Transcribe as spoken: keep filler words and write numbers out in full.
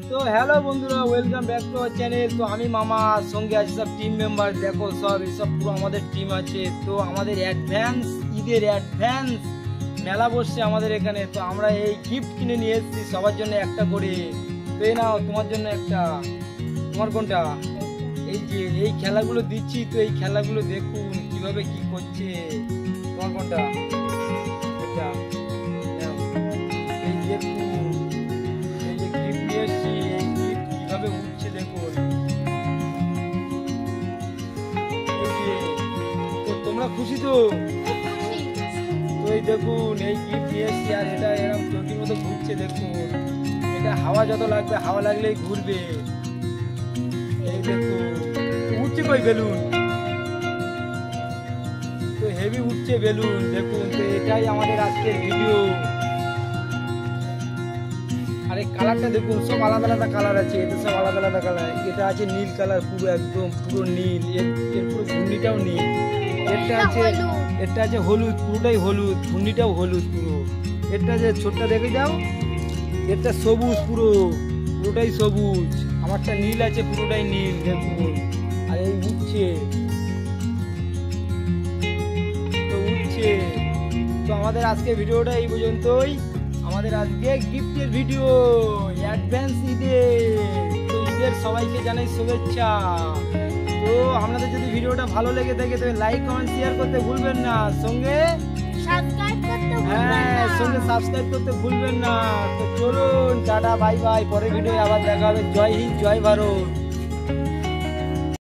তো হ্যালো বন্ধুরা, welcome back to our channel. তো আমি মামা, সঙ্গে আছে সব টিম মেম্বার। দেখো সব এসব পুরো আমাদের টিম আছে। তো আমাদের অ্যাডভান্স ঈদের অ্যাডভান্স মেলা বসছে আমাদের এখানে। তো আমরা এই গিফট কিনে নিয়ে এসেছি সবার জন্য একটা করে। তো এই নাও তোমার জন্য একটা। তোমার কোনটা? এই যে এই খেলাগুলো দিচ্ছি, তো এই খেলাগুলো দেখুন কিভাবে কি করছে। তোমার কোনটা? এটা নাও। এই দেখুন, এই যে গিফট নিয়ে এসেছি, এই গিফট কিভাবে উঠছে দেখুন। এই যে, তো তোমরা খুশি তো? তো এই দেখুন, এই গিফট নিয়ে এসেছি আর এটা এরকম চটির মতো ঘুরছে দেখুন। এটা হাওয়া যত লাগবে, হাওয়া লাগলেই ঘুরবে। এই দেখুন উঠছে কই বেলুন, তো হেভি উঠছে বেলুন দেখুন। তো এটাই আমাদের আজকের ভিডিও। আর এই কালারটা দেখুন, সব আলাদা আলাদা কালার আছে। এটা সব আলাদা আলাদা কালার। এটা আছে নীল কালার, পুরো একদম পুরো নীল। এর এর পুরো ঘূর্ণিটাও নীল। এটা আছে এটা আছে হলুদ, পুরোটাই হলুদ। ঘূর্ণিটাও হলুদ পুরো। এটা আছে ছোটটা দেখে যাও, এটা সবুজ, পুরো পুরোটাই সবুজ। আমারটা নীল আছে, পুরোটাই নীল দেখুন। আর এই উঠছে, তো উঠছে। তো আমাদের আজকে ভিডিওটা এই পর্যন্তই। আমাদের আজকে গিফটের ভিডিও অ্যাডভান্স ঈদের। তো ঈদের সবাইকে জানাই শুভেচ্ছা। তো আপনাদের যদি ভিডিওটা ভালো লেগে থাকে তবে লাইক কমেন্ট শেয়ার করতে ভুলবেন না। সঙ্গে সাবস্ক্রাইব করতে ভুলবেন হ্যাঁ না। সঙ্গে সাবস্ক্রাইব করতে ভুলবেন না। তো চলুন, টাটা, বাই বাই। পরের ভিডিও আবার দেখা হবে। জয় হিন্দ, জয় ভারত।